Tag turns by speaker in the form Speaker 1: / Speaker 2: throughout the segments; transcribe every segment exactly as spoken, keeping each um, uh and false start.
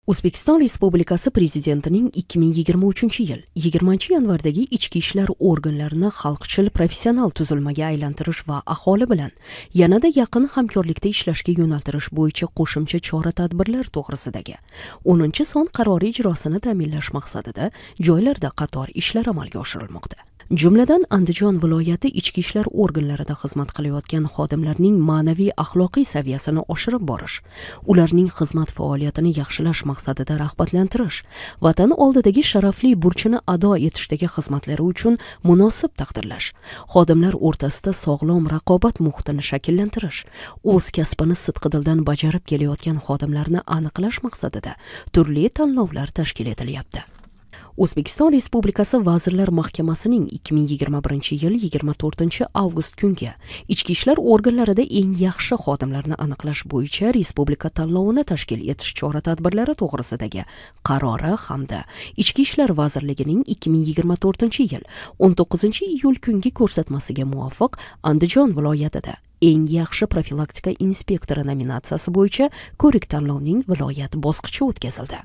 Speaker 1: O'zbekiston Respublikasi Prezidentining ikki ming yigirma uchinchi yil yigirmanchi yanvardagi ichki ishlar organlarini xalqchil professional tuzilmaga aylantirish va aholi bilan yanada yaqin hamkorlikda ishlashga yo'naltirish bo'yicha qo'shimcha chora-tadbirlar to'g'risidagi o'ninchi son qarori ijrosini ta'minlash maqsadida joylarda qator ishlar amalga oshirilmoqda. Jumladan, Andijon viloyati ichki ishlar organlarida xizmat qilayotgan xodimlarning ma'naviy axloqiy saviyasini oshirib borish, ularning xizmat faoliyatini yaxshilash maqsadida rag'batlantirish, vatan oldidagi sharafli burchini ado etishdagi xizmatlari uchun munosib taqdirlash, xodimlar o'rtasida sog'lom raqobat muhitini shakllantirish, o'z kasbini sidqidildan bajarib kelayotgan xodimlarni aniqlash maqsadida turli tanlovlar tashkil etilyapti. O'zbekiston Respublikasi Vazirlar Mahkamasining ikki ming yigirma birinchi yil yigirma to'rtinchi avgust kunga ichki ishlar organlarida eng yaxshi xodimlarni aniqlash bo'yicha respublika tanlovini tashkil etish chora-tadbirlari to'g'risidagi qarori hamda Ichki ishlar vazirligining ikki ming yigirma to'rtinchi yil o'n to'qqizinchi iyul kungi ko'rsatmasiga muvofiq Andijon viloyatida eng yaxshi profilaktika inspektori nominatsiyasi bo'yicha ko'rik tanlovning viloyat bosqichi o'tkazildi.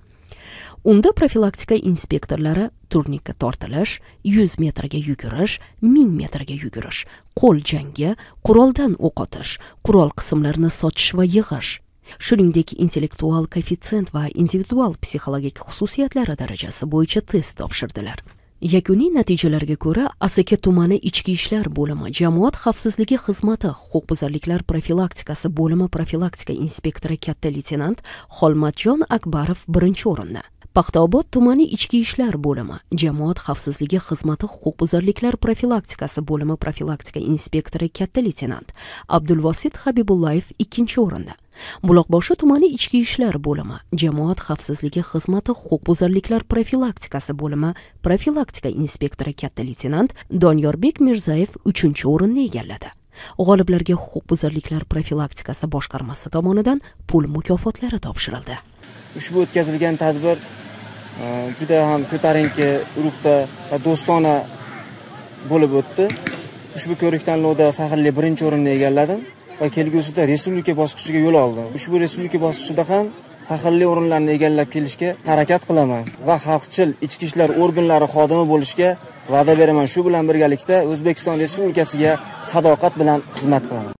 Speaker 1: Unda profilaktika inspektorlari turnikka tortilish, yuz metrga yugurish, ming metrga yugurish, qo'l jangi, quroldan o'q otish, qurol qismlarini sochish va yig'ish, shuningdek intellektual koeffitsient va individual psixologik xususiyatlari darajasi bo'yicha test topshirdilar. Yakuniy natijalarga ko'ra, Asaka tumani ichki ishlar bo'limi jamoat xavfsizligi xizmati huquqbuzarliklar profilaktikasi bo'limi profilaktika inspektori katta leytenant Xolmatjon Akbarov birinchi o'rinni, Paxtaobod tumani ichki ishlar bo'limi jamoat xavfsizligi xizmati huquqbuzarliklar profilaktikasi bo'limi profilaktika inspektori katta leytenant Abdulvosit Habibullayev ikkinchi o'rinda, Buloqboshi tumani ichki ishlar bo'limi jamoat xavfsizligi xizmati huquqbuzarliklar profilaktikasi bo'limi profilaktika inspektori katta leytenant Donyorbek Mirzayev uchinchi o'rinni egalladi. G'oliblarga huquqbuzarliklar profilaktikasi boshqarmasi tomonidan pul mukofotlari topshirildi.
Speaker 2: Ushbu o'tkazilgan tadbir juda ham ko'tarinki ruhda va do'stona bo'lib o'tdi. Ushbu ko'rik tanlovda faxrli birinchi o'rinni egalladim va kelgusida respublika bosqichiga yo'l oldim. Ushbu respublika bosqichida ham faxrli o'rinlarni egallab kelishga harakat qilaman va xalqchil ichki ishlar organlari xodimi bo'lishga va'da beraman. Shu bilan birgalikda O'zbekiston Respublikasiga sadoqat bilan xizmat qilaman.